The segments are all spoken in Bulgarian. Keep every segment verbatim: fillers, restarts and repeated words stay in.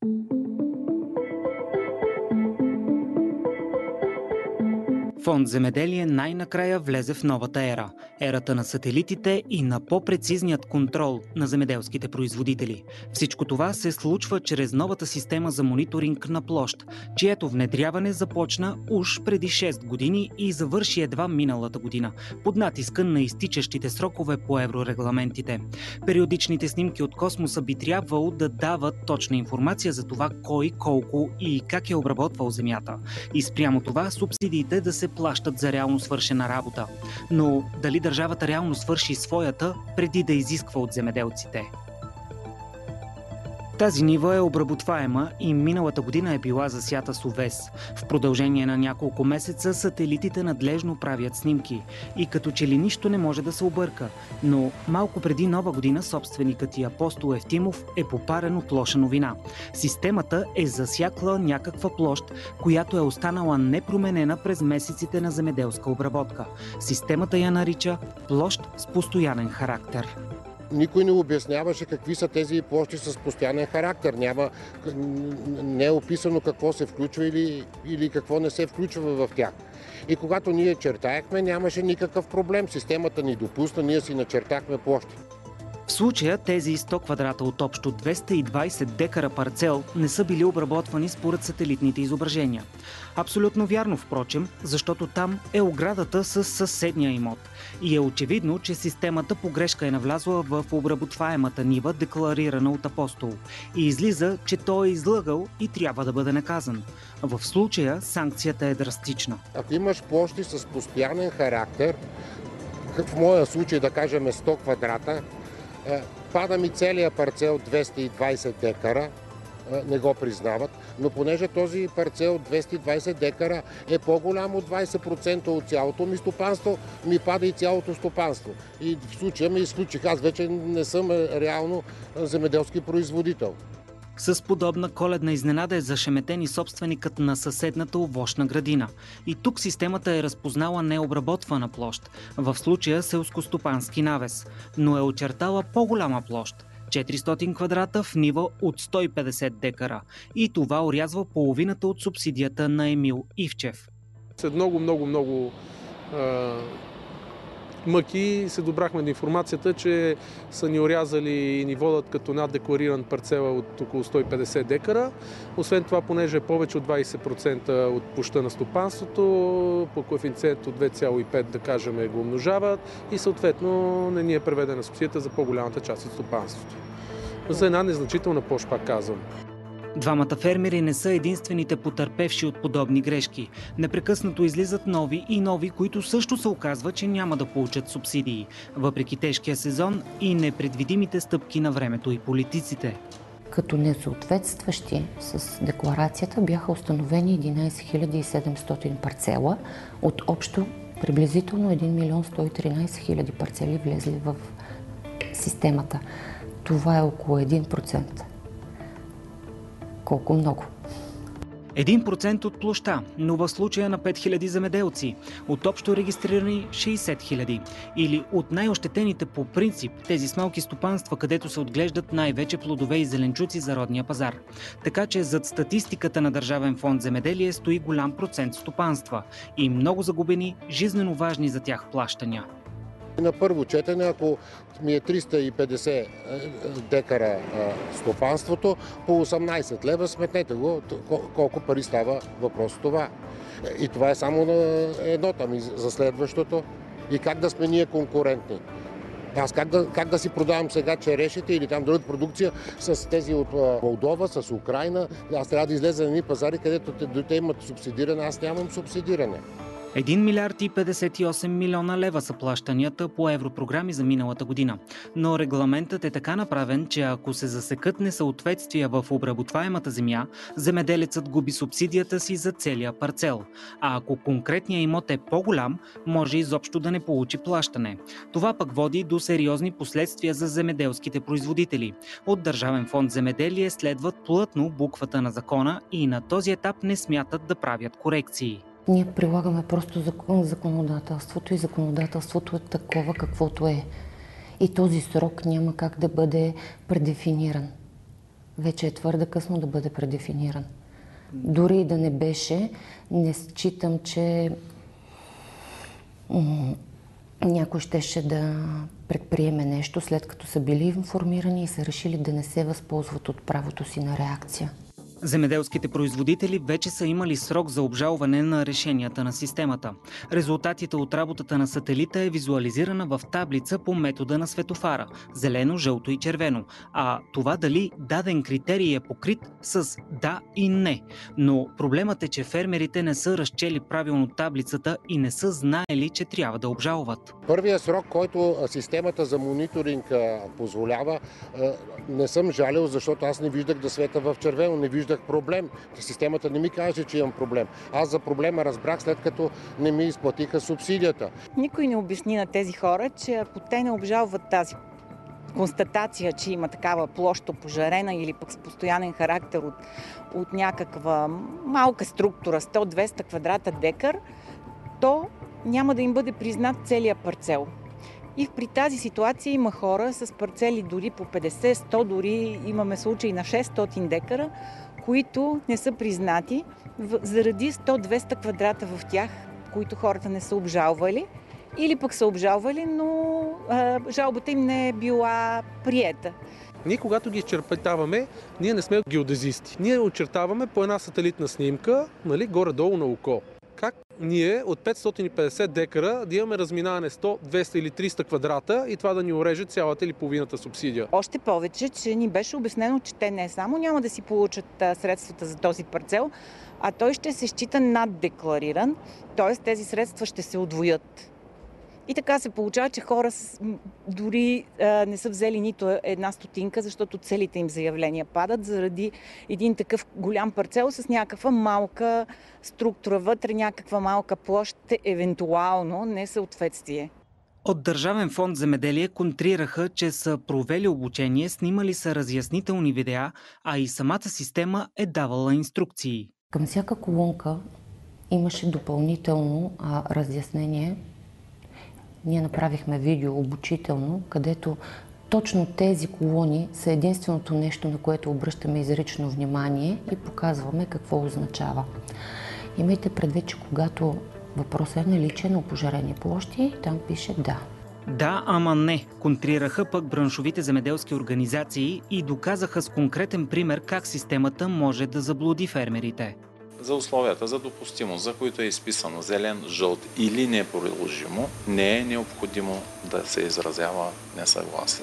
Фонд Земеделие най-накрая влезе в новата ера. Ерата на сателитите и на по-прецизният контрол на земеделските производители. Всичко това се случва чрез новата система за мониторинг на площ, чието внедряване започна уж преди шест години и завърши едва миналата година, под натиска на изтичащите срокове по еврорегламентите. Периодичните снимки от космоса би трябвало да дават точна информация за това кой, колко и как е обработвал земята. И спрямо това субсидиите да се плащат за реално свършена работа. Но дали държавата реално свърши своята, преди да изисква от земеделците? Тази нива е обработваема и миналата година е била засята с овес. В продължение на няколко месеца сателитите надлежно правят снимки и като че ли нищо не може да се обърка. Но малко преди Нова година собственикът и Апостол Евтимов е попарен от лоша новина. Системата е засякла някаква площ, която е останала непроменена през месеците на земеделска обработка. Системата я нарича площ с постоянен характер. Никой не обясняваше какви са тези площи с постоянен характер. Няма, не е описано какво се включва или, или какво не се включва в тях. И когато ние чертаяхме, нямаше никакъв проблем. Системата ни допусна, ние си начертахме площи. В случая тези сто квадрата от общо двеста и двайсет декара парцел не са били обработвани според сателитните изображения. Абсолютно вярно, впрочем, защото там е оградата с съседния имот. И е очевидно, че системата по грешка е навлязла в обработваемата нива, декларирана от Апостол. И излиза, че той е излъгал и трябва да бъде наказан. В случая санкцията е драстична. Ако имаш площи с постоянен характер, в моя случай да кажем сто квадрата, пада ми целият парцел двеста и двайсет декара, не го признават, но понеже този парцел двеста и двайсет декара е по-голям от двайсет процента от цялото ми стопанство, ми пада и цялото стопанство. И в случая ме изключих. Аз вече не съм реално земеделски производител. С подобна коледна изненада е зашеметен и собственикът на съседната овощна градина. И тук системата е разпознала необработвана площ, в случая селскостопански навес, но е очертала по-голяма площ – четиристотин квадрата в нива от сто и петдесет декара. И това орязва половината от субсидията на Емил Ивчев. След много, много, много мъки се добрахме до информацията, че са ни орязали и ни водят като наддеклариран парцела от около сто и петдесет декара. Освен това, понеже е повече от двайсет процента от площта на стопанството, по коефициент от две цяло и пет, да кажем, го умножават и съответно не ни е преведена субсидията за по-голямата част от стопанството. За една незначителна площ, пак казвам. Двамата фермери не са единствените потърпевши от подобни грешки. Непрекъснато излизат нови и нови, които също се оказва, че няма да получат субсидии, въпреки тежкия сезон и непредвидимите стъпки на времето и политиците. Като несъответстващи с декларацията бяха установени единайсет хиляди и седемстотин парцела от общо приблизително един милион сто и тринайсет хиляди парцели влезли в системата. Това е около един процент. Колко много? един процент от площта, но в случая на пет хиляди земеделци, от общо регистрирани шейсет хиляди. Или от най-ощетените по принцип, тези с малки стопанства, където се отглеждат най-вече плодове и зеленчуци за родния пазар. Така че зад статистиката на Държавен фонд Земеделие стои голям процент стопанства и много загубени, жизнено важни за тях плащания. На първо четене, ако ми е триста и петдесет декара стопанството, по осемнайсет лева, сметнете го, колко пари става въпрос това. И това е само на едното, ами за следващото. И как да сме ние конкурентни? Аз как да, как да си продавам сега черешите или там друга продукция с тези от Молдова, с Украйна? Аз трябва да излеза на едни пазари, където те имат субсидиране, аз нямам субсидиране. един милиард и петдесет и осем милиона лева са плащанията по европрограми за миналата година. Но регламентът е така направен, че ако се засекат несъответствия в обработваемата земя, земеделецът губи субсидията си за целия парцел. А ако конкретният имот е по-голям, може изобщо да не получи плащане. Това пък води до сериозни последствия за земеделските производители. От Държавен фонд Земеделие следват плътно буквата на закона и на този етап не смятат да правят корекции. Ние прилагаме просто закон, законодателството и законодателството е такова каквото е. И този срок няма как да бъде предефиниран. вече е твърде късно да бъде предефиниран. Дори и да не беше, не считам, че м- някой щеше да предприеме нещо, след като са били информирани и са решили да не се възползват от правото си на реакция. Земеделските производители вече са имали срок за обжалване на решенията на системата. Резултатите от работата на сателита е визуализирана в таблица по метода на светофара – зелено, жълто и червено. А това дали даден критерий е покрит с да и не. Но проблемът е, че фермерите не са разчели правилно таблицата и не са знаели, че трябва да обжалват. Първият срок, който системата за мониторинг позволява, не съм жалил, защото аз не виждах да света в червено, не виждах проблем. Системата не ми каже, че имам проблем. Аз за проблема разбрах, след като не ми изплатиха субсидията. Никой не обясни на тези хора, че ако те не обжалват тази констатация, че има такава площ опожарена или пък с постоянен характер от, от някаква малка структура, сто до двеста квадрата декар, то няма да им бъде признат целият парцел. И при тази ситуация има хора с парцели дори по петдесет, сто, дори имаме случаи на шестстотин декара, които не са признати заради сто до двеста квадрата в тях, които хората не са обжалвали, или пък са обжалвали, но а, жалбата им не е била приета. Ние, когато ги изчерпатаваме, ние не сме геодезисти. Ние очертаваме по една сателитна снимка, нали, горе-долу на око. Как ние от петстотин и петдесет декара да имаме разминаване сто, двеста или триста квадрата и това да ни уреже цялата или половината субсидия? Още повече, че ни беше обяснено, че те не само няма да си получат средствата за този парцел, а той ще се счита наддеклариран, т.е. тези средства ще се удвоят. И така се получава, че хора дори а, не са взели нито една стотинка, защото целите им заявления падат заради един такъв голям парцел с някаква малка структура вътре, някаква малка площ, евентуално несъответствие. От Държавен фонд земеделие контрираха, че са провели обучение, снимали са разяснителни видеа, а и самата система е давала инструкции. Към всяка колонка имаше допълнително а, разяснение. Ние направихме видео обучително, където точно тези колони са единственото нещо, на което обръщаме изрично внимание и показваме какво означава. Имайте предвид, че когато въпросът е наличие на опожарени площи, там пише да. Да, ама не, контрираха пък браншовите земеделски организации и доказаха с конкретен пример как системата може да заблуди фермерите. За условията за допустимост, за които е изписано зелен, жълт или неприложимо, не е необходимо да се изразява несъгласие.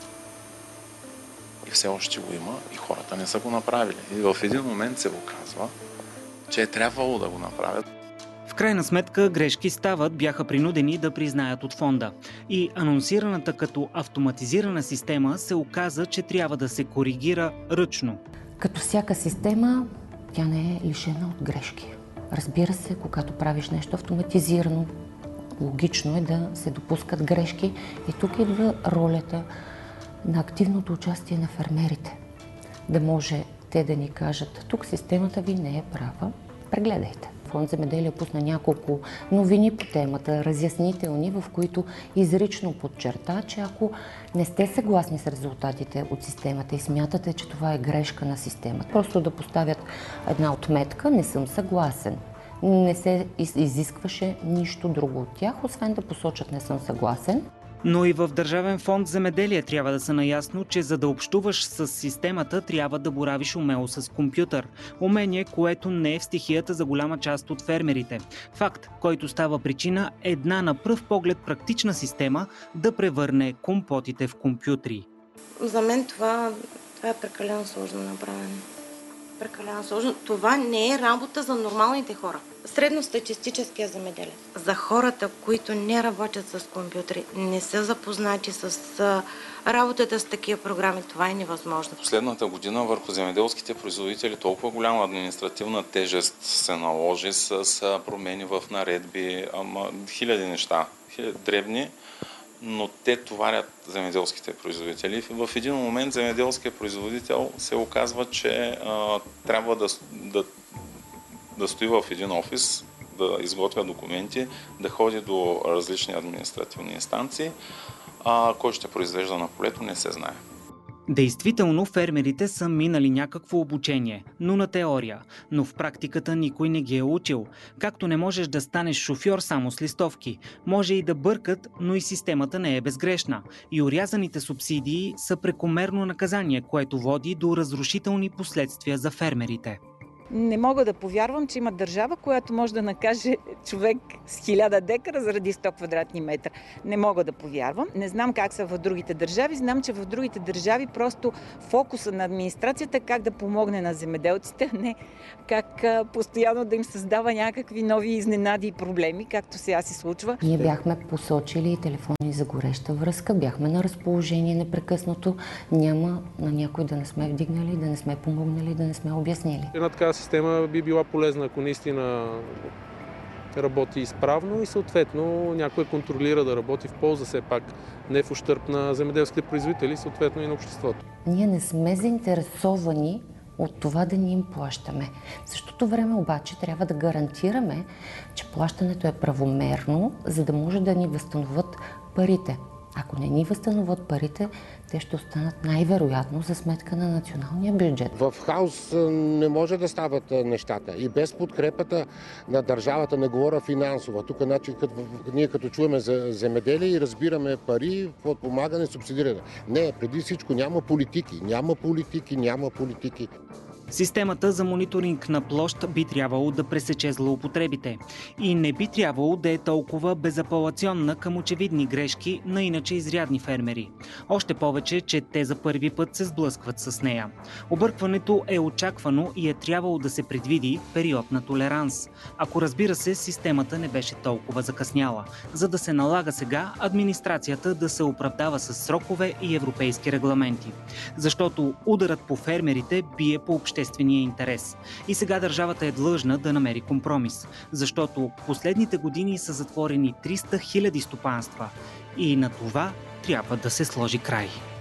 И все още го има и хората не са го направили. И в един момент се оказва, че е трябвало да го направят. В крайна сметка грешки стават, бяха принудени да признаят от фонда. И анонсираната като автоматизирана система се оказа, че трябва да се коригира ръчно. Като всяка система, тя не е лишена от грешки. Разбира се, когато правиш нещо автоматизирано, логично е да се допускат грешки и тук идва ролята на активното участие на фермерите. Да може те да ни кажат, тук системата ви не е права, прегледайте. Фонд земеделие пусна няколко новини по темата, разяснителни, в които изрично подчерта, че ако не сте съгласни с резултатите от системата и смятате, че това е грешка на системата, просто да поставят една отметка, не съм съгласен. Не се изискваше нищо друго от тях, освен да посочат не съм съгласен. Но и в Държавен фонд земеделие трябва да са наясно, че за да общуваш с системата, трябва да боравиш умело с компютър. Умение, което не е в стихията за голяма част от фермерите. Факт, който става причина една на пръв поглед практична система да превърне компотите в компютри. За мен това, това е прекалено сложно направено. Прекалено сложно. Това не е работа за нормалните хора. Средностатистическия земеделец. За хората, които не работят с компютри, не са запознати с работата с такива програми, това е невъзможно. Последната година върху земеделските производители толкова голяма административна тежест се наложи с промени в наредби, ама, хиляди неща, хиляди дребни, но те товарят земеделските производители. В един момент земеделският производител се оказва, че а, трябва да, да, да стои в един офис, да изготвя документи, да ходи до различни административни инстанции, а кой ще произвежда на полето не се знае. Действително фермерите са минали някакво обучение, но на теория, но в практиката никой не ги е учил. Както не можеш да станеш шофьор само с листовки, може и да бъркат, но и системата не е безгрешна. И орязаните субсидии са прекомерно наказание, което води до разрушителни последствия за фермерите. Не мога да повярвам, че има държава, която може да накаже човек с хиляда декара заради сто квадратни метра. Не мога да повярвам. Не знам как са в другите държави. Знам, че в другите държави просто фокуса на администрацията е как да помогне на земеделците, а не как постоянно да им създава някакви нови изненади и проблеми, както сега се случва. Ние бяхме посочили и телефони за гореща връзка, бяхме на разположение непрекъснато. Няма на някой да не сме вдигнали, да не сме помогнали, да не сме обяснили. Една такава система би била полезна, ако наистина работи изправно и съответно някой контролира да работи в полза все пак, не в ущърб на земеделските производители, съответно и на обществото. Ние не сме заинтересовани от това да ни им плащаме. В същото време обаче трябва да гарантираме, че плащането е правомерно, за да може да ни възстановят парите. Ако не ни възстановят парите, те ще останат най-вероятно за сметка на националния бюджет. В хаос не може да стават нещата и без подкрепата на държавата, не говоря финансова. Тук значи, като, ние като чуваме за земеделие и разбираме пари, подпомагане, субсидиране. Не, преди всичко няма политики, няма политики, няма политики. Системата за мониторинг на площ би трябвало да пресече злоупотребите и не би трябвало да е толкова безапелационна към очевидни грешки на иначе изрядни фермери. Още повече, че те за първи път се сблъскват с нея. Объркването е очаквано и е трябвало да се предвиди период на толеранс. Ако разбира се, системата не беше толкова закъсняла, за да се налага сега администрацията да се оправдава с срокове и европейски регламенти. Защото ударът по фермерите бие по обществения интерес. И сега държавата е длъжна да намери компромис, защото последните години са затворени триста хиляди стопанства и на това трябва да се сложи край.